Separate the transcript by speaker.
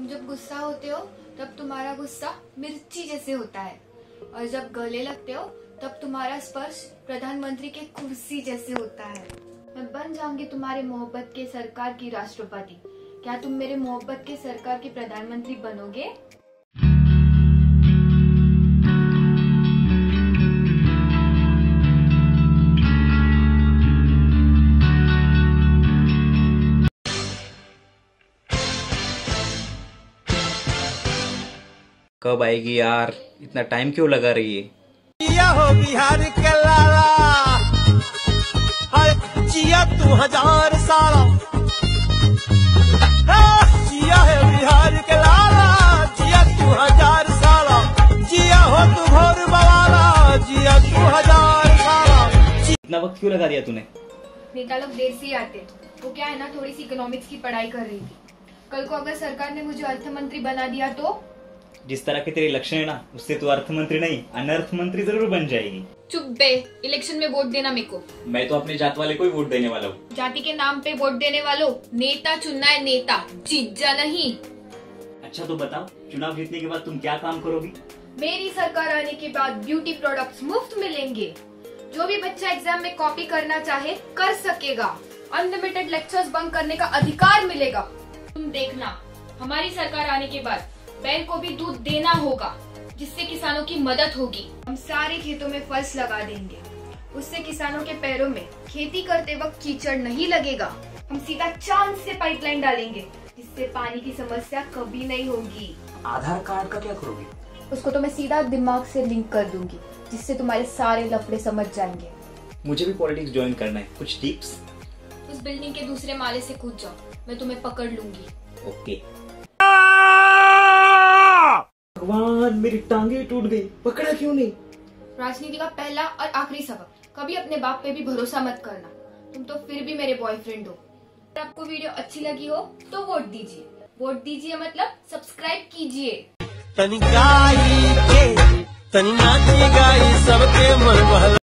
Speaker 1: तुम जब गुस्सा होते हो तब तुम्हारा गुस्सा मिर्ची जैसे होता है, और जब गले लगते हो तब तुम्हारा स्पर्श प्रधानमंत्री के कुर्सी जैसे होता है। मैं बन जाऊंगी तुम्हारे मोहब्बत के सरकार की राष्ट्रपति। क्या तुम मेरे मोहब्बत के सरकार के प्रधानमंत्री बनोगे?
Speaker 2: कब आएगी यार, इतना टाइम क्यों लगा रही है?
Speaker 3: जिया हो बिहार के लाला, हर जिया तू 1000 साल। जिया है बिहार के लाला, जिया तू 1000 साल। जिया हो तू भोर बवाला, जिया तू 1000 साल।
Speaker 2: इतना वक्त क्यों लगा दिया तूने?
Speaker 1: नेता लोग देर से ही आते, वो क्या है ना, थोड़ी सी इकोनॉमिक्स की पढ़ाई कर रही थी। कल को अगर सरकार ने मुझे अर्थमंत्री बना दिया तो?
Speaker 2: जिस तरह के तेरे लक्षण है ना, उससे तू अर्थमंत्री नहीं अनर्थ मंत्री जरूर बन जाएगी।
Speaker 1: चुप बे, इलेक्शन में वोट देना मेरे को।
Speaker 2: मैं तो अपने जात वाले को ही वोट देने वाला हूँ।
Speaker 1: जाति के नाम पे वोट देने वालों, नेता चुनना है, नेता जीजा नहीं।
Speaker 2: अच्छा तो बताओ, चुनाव जीतने के बाद तुम क्या काम करोगी?
Speaker 1: मेरी सरकार आने के बाद ब्यूटी प्रोडक्ट्स मुफ्त मिलेंगे। जो भी बच्चा एग्जाम में कॉपी करना चाहे कर सकेगा। अनलिमिटेड लेक्चर्स बंक करने का अधिकार मिलेगा। तुम देखना, हमारी सरकार आने के बाद बैल को भी दूध देना होगा, जिससे किसानों की मदद होगी। हम सारे खेतों में फर्श लगा देंगे, उससे किसानों के पैरों में खेती करते वक्त कीचड़ नहीं लगेगा। हम सीधा चांद से पाइपलाइन डालेंगे, जिससे पानी की समस्या कभी नहीं होगी।
Speaker 2: आधार कार्ड का क्या करोगे?
Speaker 1: उसको तो मैं सीधा दिमाग से लिंक कर दूंगी, जिससे तुम्हारे सारे लफड़े समझ जाएंगे।
Speaker 2: मुझे भी पॉलिटिक्स ज्वाइन करना है, कुछ टिप्स?
Speaker 1: उस बिल्डिंग के दूसरे माले से कूद जाओ, मैं तुम्हें पकड़ लूंगी।
Speaker 2: ओके। भगवान, मेरी टांगे टूट गई, पकड़ा क्यों नहीं?
Speaker 1: राजनीति का पहला और आखिरी सबक, कभी अपने बाप पे भी भरोसा मत करना। तुम तो फिर भी मेरे बॉयफ्रेंड हो। अगर आपको वीडियो अच्छी लगी हो तो वोट दीजिए। वोट दीजिए मतलब सब्सक्राइब कीजिए।
Speaker 3: तनी गाई के तनी नाची गाई सबके मन बहला।